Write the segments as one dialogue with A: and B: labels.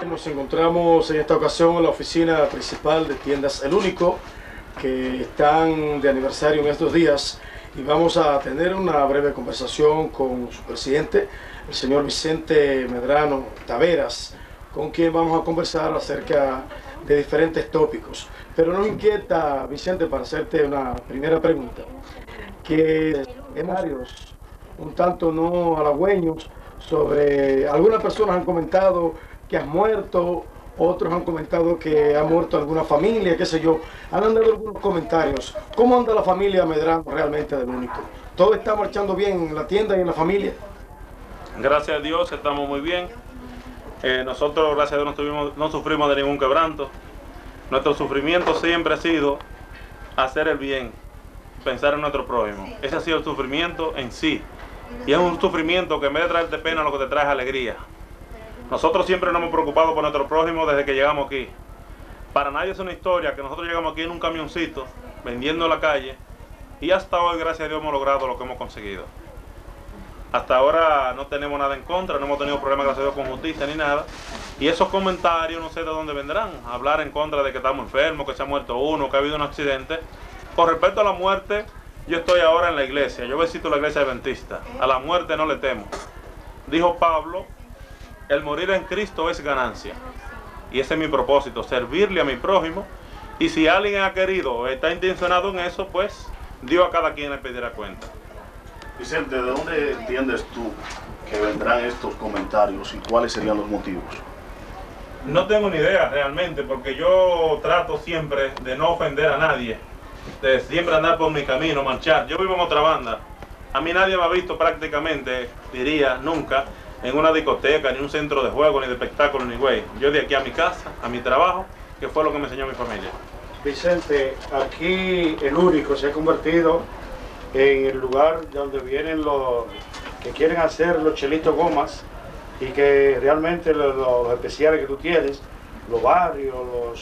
A: Nos encontramos en esta ocasión en la oficina principal de Tiendas El Único, que están de aniversario en estos días, y vamos a tener una breve conversación con su presidente, el señor Vicente Medrano Taveras, con quien vamos a conversar acerca de diferentes tópicos. Pero nos inquieta, Vicente, para hacerte una primera pregunta, que hemos varios un tanto no halagüeños sobre, algunas personas han comentado que has muerto, otros han comentado que ha muerto alguna familia, qué sé yo, han dado algunos comentarios. ¿Cómo anda la familia Medrano realmente del Único? ¿Todo está marchando bien en la tienda y en la familia?
B: Gracias a Dios estamos muy bien. Nosotros, gracias a Dios, no sufrimos de ningún quebranto. Nuestro sufrimiento siempre ha sido hacer el bien, pensar en nuestro prójimo. Ese ha sido el sufrimiento en sí. Y es un sufrimiento que en vez de traerte pena, lo que te trae es alegría. Nosotros siempre nos hemos preocupado por nuestro prójimo desde que llegamos aquí. Para nadie es una historia que nosotros llegamos aquí en un camioncito, vendiendo en la calle, y hasta hoy, gracias a Dios, hemos logrado lo que hemos conseguido. Hasta ahora no tenemos nada en contra, no hemos tenido problemas, gracias a Dios, con justicia ni nada. Y esos comentarios no sé de dónde vendrán. Hablar en contra de que estamos enfermos, que se ha muerto uno, que ha habido un accidente. Con respecto a la muerte, yo estoy ahora en la iglesia. Yo visito la iglesia adventista. A la muerte no le temo. Dijo Pablo, el morir en Cristo es ganancia. Y ese es mi propósito, servirle a mi prójimo. Y si alguien ha querido o está intencionado en eso, pues Dios a cada quien le pedirá cuenta.
C: Vicente, ¿de dónde entiendes tú que vendrán estos comentarios y cuáles serían los motivos?
B: No tengo ni idea realmente, porque yo trato siempre de no ofender a nadie, de siempre andar por mi camino, marchar. Yo vivo en otra banda. A mí nadie me ha visto prácticamente, diría, nunca, en una discoteca, ni un centro de juego, ni de espectáculo, ni güey. Yo de aquí a mi casa, a mi trabajo, que fue lo que me enseñó mi familia.
D: Vicente, aquí El Único se ha convertido en el lugar donde vienen los que quieren hacer los chelitos gomas, y que realmente los especiales que tú tienes, los barrios,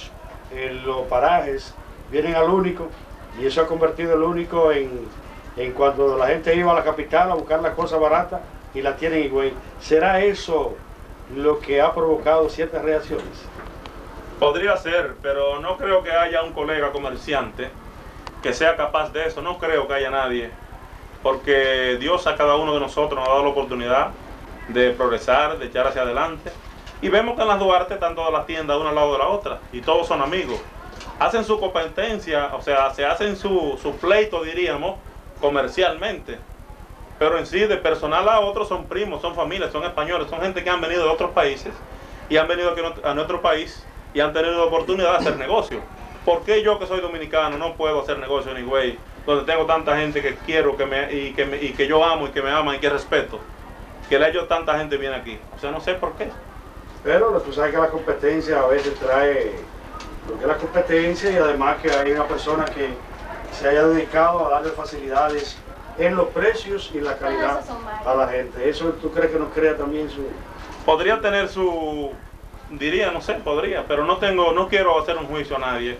D: los parajes, vienen al Único, y eso ha convertido El Único en cuando la gente iba a la capital a buscar las cosas baratas y las tienen igual. ¿Será eso lo que ha provocado ciertas reacciones?
B: Podría ser, pero no creo que haya un colega comerciante que sea capaz de eso. No creo que haya nadie, porque Dios a cada uno de nosotros nos ha dado la oportunidad de progresar, de echar hacia adelante. Y vemos que en las Duarte están todas las tiendas una al lado de la otra, y todos son amigos. Hacen su competencia, o sea, se hacen su pleito, diríamos, comercialmente. Pero en sí, de personal a otro, son primos, son familias, son españoles, son gente que han venido de otros países y han venido aquí a nuestro país y han tenido la oportunidad de hacer negocio. ¿Por qué yo, que soy dominicano, no puedo hacer negocio en Higüey, donde tengo tanta gente que quiero y que yo amo y que me ama y que respeto, que le ha hecho tanta gente bien aquí? O sea, no sé por qué.
D: Pero tú sabes que la competencia a veces trae lo que es la competencia, y además que hay una persona que se haya dedicado a darle facilidades en los precios y la calidad a la gente. ¿Eso tú crees que nos crea también su...?
B: Podría tener su... diría, no sé, podría, pero no quiero hacer un juicio a nadie,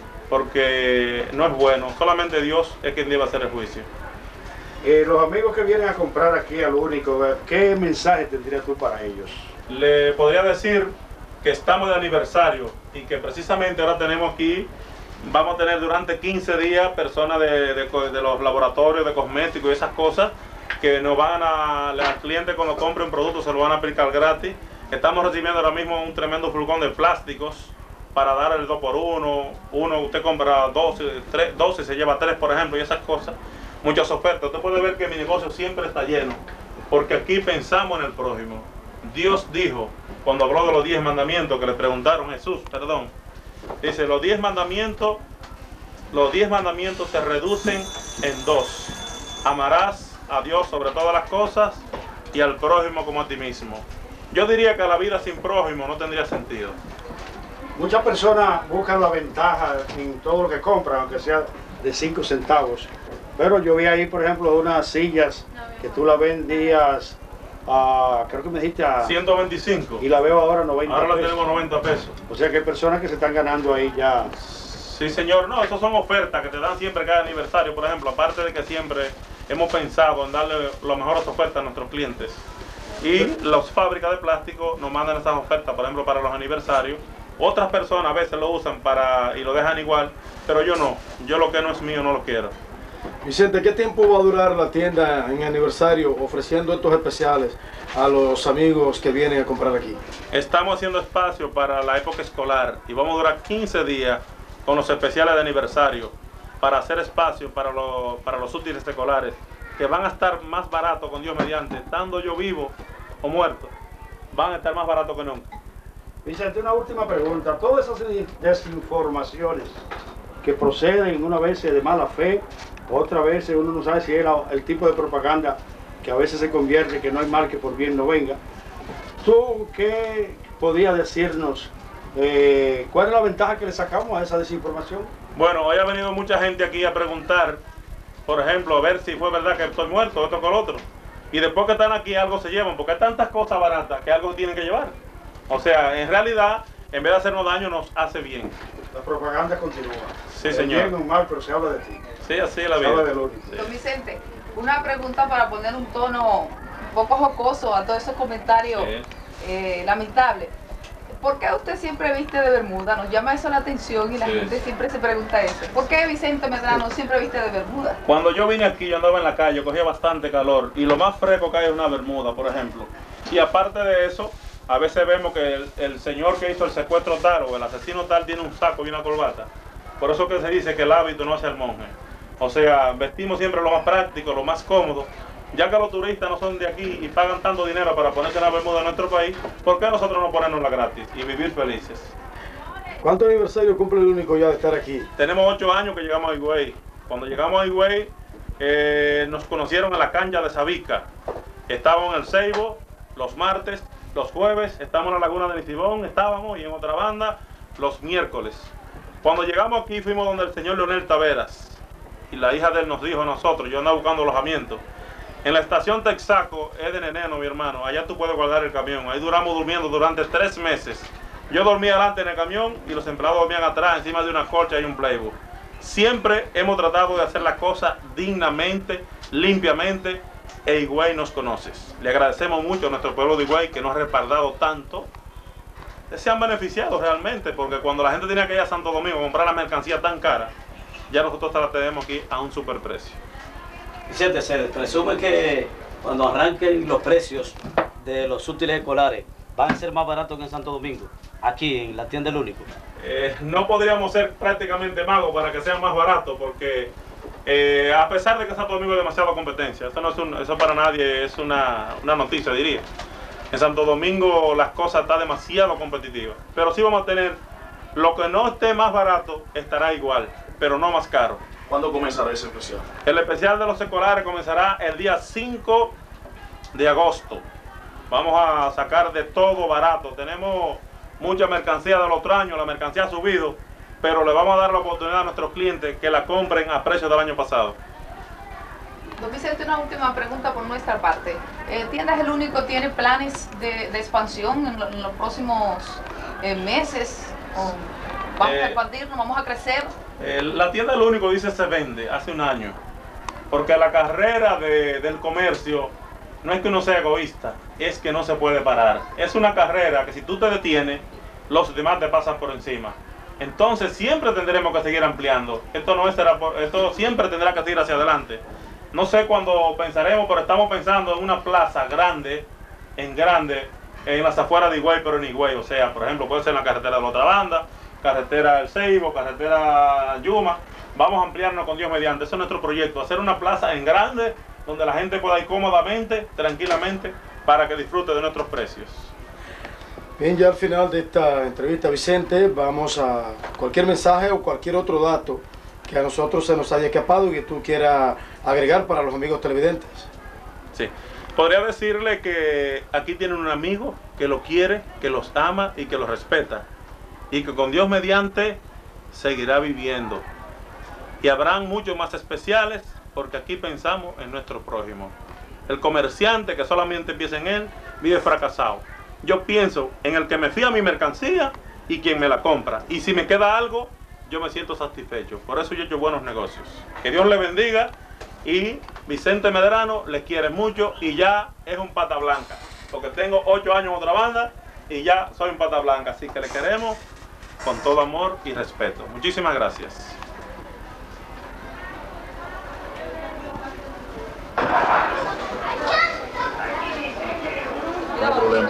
B: porque no es bueno. Solamente Dios es quien debe hacer el juicio.
D: Los amigos que vienen a comprar aquí al Único, ¿qué mensaje tendrías tú para ellos?
B: Le podría decir que estamos de aniversario y que precisamente ahora tenemos aquí, vamos a tener durante 15 días personas de los laboratorios de cosméticos y esas cosas que nos van al cliente, cuando compre un producto se lo van a aplicar gratis. Estamos recibiendo ahora mismo un tremendo furgón de plásticos para dar el 2x1. Usted compra 12 se lleva 3, por ejemplo, y esas cosas. Muchas ofertas. Usted puede ver que mi negocio siempre está lleno, porque aquí pensamos en el prójimo. Dios dijo, cuando habló de los 10 mandamientos, que le preguntaron Jesús, perdón, dice, los 10 mandamientos se reducen en 2. Amarás a Dios sobre todas las cosas y al prójimo como a ti mismo. Yo diría que la vida sin prójimo no tendría sentido.
D: Muchas personas buscan la ventaja en todo lo que compran, aunque sea de 5 centavos. Pero yo vi ahí, por ejemplo, unas sillas que tú las vendías a, creo que me dijiste a
B: 125.
D: Y la veo ahora a 90
B: Ahora la
D: pesos.
B: tenemos 90 pesos.
D: O sea que hay personas que se están ganando ahí ya.
B: Sí, señor. No, esas son ofertas que te dan siempre cada aniversario, por ejemplo. Aparte de que siempre hemos pensado en darle las mejores ofertas a nuestros clientes. Y las fábricas de plástico nos mandan esas ofertas, por ejemplo, para los aniversarios. Otras personas a veces lo usan y lo dejan igual, pero yo no. Yo lo que no es mío no lo quiero.
A: Vicente, ¿qué tiempo va a durar la tienda en aniversario ofreciendo estos especiales a los amigos que vienen a comprar aquí?
B: Estamos haciendo espacio para la época escolar y vamos a durar 15 días con los especiales de aniversario para hacer espacio para los útiles escolares, que van a estar más baratos con Dios mediante, estando yo vivo o muerto, van a estar más baratos que nunca.
D: Vicente, una última pregunta. Todas esas desinformaciones que proceden una vez de mala fe, otra vez uno no sabe si es el tipo de propaganda que a veces se convierte que no hay mal que por bien no venga. ¿Tú qué podrías decirnos? ¿Cuál es la ventaja que le sacamos a esa desinformación?
B: Bueno, hoy ha venido mucha gente aquí a preguntar, por ejemplo, a ver si fue verdad que estoy muerto, esto con lo otro. Y después que están aquí algo se llevan, porque hay tantas cosas baratas que algo tienen que llevar. O sea, en realidad, en vez de hacernos daño, nos hace bien.
D: La propaganda continúa.
B: Sí, señor.
D: Bien o mal, pero se habla de ti.
B: Sí, así es la
D: Se
B: vida.
D: habla del único.
B: Sí.
E: Don Vicente, una pregunta para poner un tono un poco jocoso a todos esos comentarios lamentables. ¿Por qué usted siempre viste de bermuda? Nos llama eso la atención y la gente siempre se pregunta eso. ¿Por qué Vicente Medrano siempre viste de bermuda?
B: Cuando yo vine aquí, yo andaba en la calle, cogía bastante calor y lo más fresco que hay es una bermuda, por ejemplo. Y aparte de eso, a veces vemos que el señor que hizo el secuestro tal o el asesino tal tiene un saco y una corbata. Por eso que se dice que el hábito no hace al monje. O sea, vestimos siempre lo más práctico, lo más cómodo. Ya que los turistas no son de aquí y pagan tanto dinero para ponerse una bermuda en nuestro país, ¿por qué nosotros no ponernosla gratis y vivir felices?
A: ¿Cuánto aniversario cumple el único ya de estar aquí?
B: Tenemos 8 años que llegamos a Higüey. Cuando llegamos a Higüey, nos conocieron en la cancha de Sabica. Estábamos en el Ceibo los martes, los jueves, estamos en la Laguna de Nisibón, estábamos y en otra banda los miércoles. Cuando llegamos aquí fuimos donde el señor Leonel Taveras y la hija de él nos dijo a nosotros, yo andaba buscando alojamiento. En la estación Texaco, es de Neneno, mi hermano, allá tú puedes guardar el camión. Ahí duramos durmiendo durante 3 meses. Yo dormía adelante en el camión y los empleados dormían atrás, encima de una colcha y un playbook. Siempre hemos tratado de hacer las cosas dignamente, limpiamente, e Higüey nos conoces. Le agradecemos mucho a nuestro pueblo de Higüey que nos ha respaldado tanto. Se han beneficiado realmente, porque cuando la gente tenía que ir a Santo Domingo a comprar la mercancía tan cara, ya nosotros la tenemos aquí a un superprecio.
F: Vicente, se presume que cuando arranquen los precios de los útiles escolares van a ser más baratos que en Santo Domingo, aquí en la tienda El Único.
B: No podríamos ser prácticamente magos para que sean más baratos, porque a pesar de que Santo Domingo es demasiada competencia, eso, no es eso para nadie es una noticia, diría. En Santo Domingo las cosas están demasiado competitivas, pero sí vamos a tener, lo que no esté más barato estará igual, pero no más caro.
C: ¿Cuándo comenzará ese especial?
B: El especial de los escolares comenzará el día 5 de agosto. Vamos a sacar de todo barato. Tenemos mucha mercancía del otro año, la mercancía ha subido, pero le vamos a dar la oportunidad a nuestros clientes que la compren a precio del año pasado.
E: Don Vicente, una última pregunta por nuestra parte. ¿Tiendas El Único tiene planes de expansión en los próximos meses? ¿Vamos a expandirnos? ¿Vamos a crecer?
B: La tienda El Único dice se vende hace un año, porque la carrera del comercio no es que uno sea egoísta, es que no se puede parar. Es una carrera que si tú te detienes, los demás te pasan por encima. Entonces siempre tendremos que seguir ampliando. Esto siempre tendrá que seguir hacia adelante. No sé cuándo pensaremos, pero estamos pensando en una plaza grande, en las afueras de Higüey, pero en Higüey. O sea, por ejemplo, puede ser en la carretera de la otra banda, carretera del Ceibo, carretera Yuma. Vamos a ampliarnos con Dios mediante. Ese es nuestro proyecto, hacer una plaza en grande donde la gente pueda ir cómodamente, tranquilamente, para que disfrute de nuestros precios.
A: Bien, ya al final de esta entrevista, Vicente, vamos a cualquier mensaje o cualquier otro dato que a nosotros se nos haya escapado y que tú quieras agregar para los amigos televidentes.
B: Sí, podría decirle que aquí tienen un amigo que lo quiere, que los ama y que los respeta, y que con Dios mediante seguirá viviendo. Y habrán muchos más especiales, porque aquí pensamos en nuestro prójimo. El comerciante que solamente piensa en él, vive fracasado. Yo pienso en el que me fía mi mercancía y quien me la compra. Y si me queda algo, yo me siento satisfecho. Por eso yo he hecho buenos negocios. Que Dios le bendiga, y Vicente Medrano le quiere mucho y ya es un pata blanca. porque tengo 8 años en otra banda y ya soy un pata blanca, así que le queremos con todo amor y respeto. Muchísimas gracias.
C: No hay problema.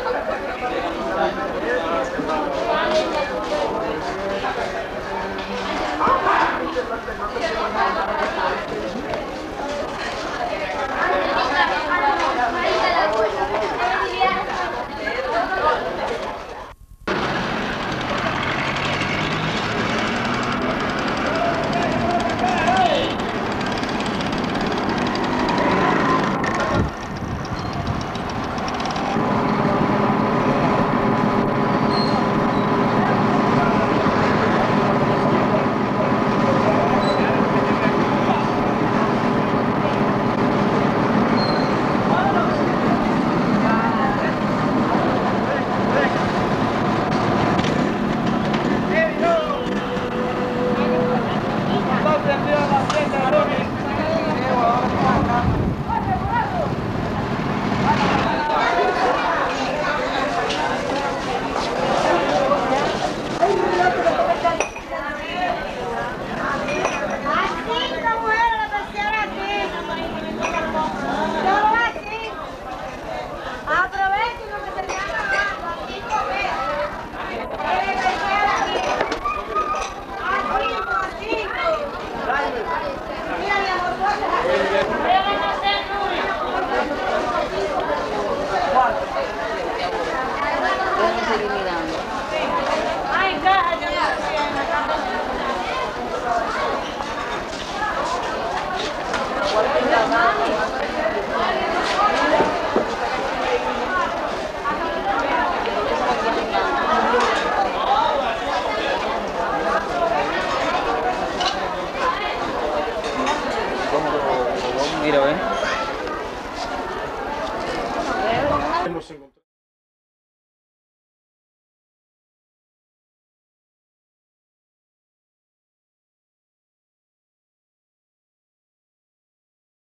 G: Mira, ven.